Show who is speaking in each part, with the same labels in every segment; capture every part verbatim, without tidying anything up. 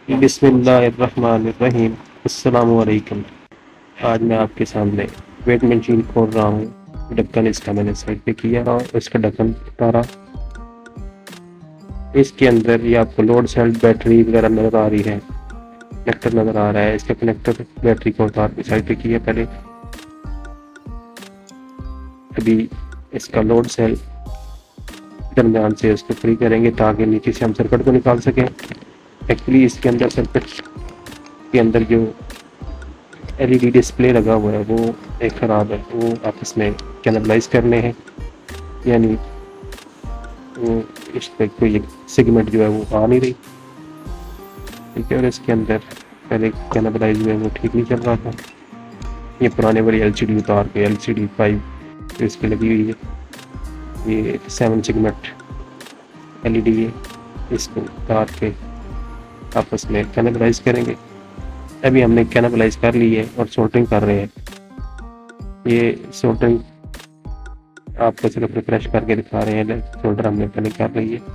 Speaker 1: बिस्मिल्लाहिर्रहमानिर्रहीम। अस्सलामु अलैकुम। आज मैं आपके सामने वेट मशीन खोल रहा हूँ। ढक्कन इसका मैंने साइड पे किया और इसका ढक्कन उतारा। इसके अंदर ये आपको लोड सेल बैटरी वगैरह नज़र आ रही है, कनेक्टर नज़र आ रहा है। इसका कनेक्टर बैटरी को उतार के साइड पे किया पहले। अभी इसका लोड सेल दरमियान से इसको फ्री करेंगे ताकि नीचे से हम सर्किट को निकाल सकें। एक्चुअली इसके अंदर सर्किट के अंदर जो एलईडी डिस्प्ले लगा हुआ है वो एक ख़राब है, वो आपस में कैनबलाइज करने हैं, यानी वो इस पर कोई सेगमेंट जो है वो आ नहीं रही, ठीक है। और इसके अंदर पहले कैनबलाइज हुआ है वो ठीक नहीं चल रहा था। ये पुराने वाली एलसीडी उतार के एलसीडी फाइव तो इस पर लगी हुई है, ये सेवन सेगमेंट एलईडी है, इसको उतार के आपस में कैनबलाइज करेंगे। अभी हमने कैनबलाइज कर ली है और सोल्डरिंग कर रहे हैं। ये सोल्डरिंग आपको सिर्फ रिफ्रेश करके दिखा रहे हैं, सोल्डर हमने पहले कर रही है।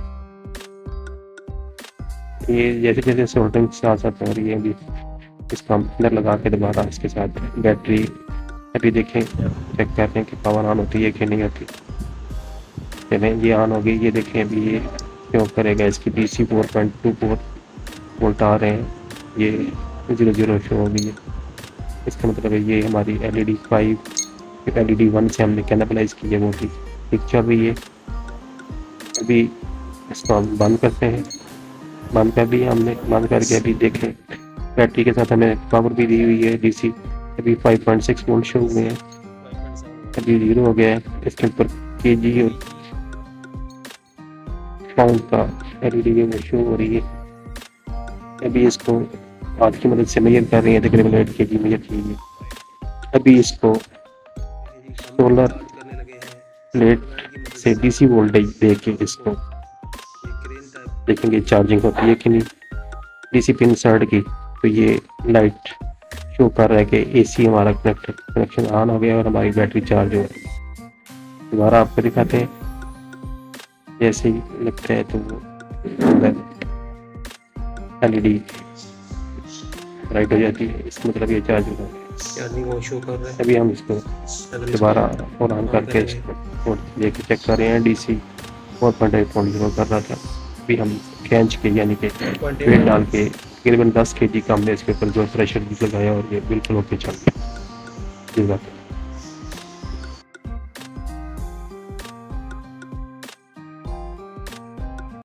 Speaker 1: ये जैसे जैसे सोल्डरिंग साथ साथ हो रही है, अभी इसको हम अंदर लगा के दोबारा इसके साथ बैटरी अभी देखें, चेक कर रहे हैं कि पावर ऑन होती है कि नहीं होती। चलें, ये ऑन हो गई। ये देखें अभी ये क्यों करेगा, इसकी D C four point two four volt आ रहे हैं, ये जीरो जीरो शो हो गई है। इसका मतलब है ये हमारी L E D five L E D one से हमने कैनबलाइज की है, वो भी ठीक चल रही है। अभी इसको हम बंद करते हैं। बंद कर दिया हमने। बंद करके अभी देखें बैटरी के साथ हमें पावर भी दी हुई है, डी सी अभी five point six volt show हुए हैं, अभी जीरो हो गया है। इसके ऊपर के जी और पाउंड का एल ई डी वो शो हो रही है। अभी इसको हाथ की मदद से मेजर कर रही है, तकरीबन एट के जी मेजर की है। अभी इसको सोलर प्लेट से डीसी वोल्टेज दे के इसको देखेंगे चार्जिंग होती है कि नहीं। डीसी पिन सर्ट की तो ये लाइट शो कर रहा है कि एसी हमारा कनेक्ट कनेक्शन ऑन हो गया और हमारी बैटरी चार्ज हो रही है। दोबारा आपको दिखाते हैं, जैसे ही लगता है तो वो अंदर एलईडी राइट हो जाती है, इसका मतलब ये चार्ज हो
Speaker 2: चार्जिंग शो कर रहा है।
Speaker 1: अभी हम इसको दोबारा और ऑन करके इसको लेके चेक कर रहे हैं। DC four point eight point zero कर रहा था, अभी हम खींच के यानी कि वेट डाल के तकरीबन दस के जी का हमने इसके ऊपर जो प्रेशर भी लगाया और ये बिल्कुल ओके चल गया।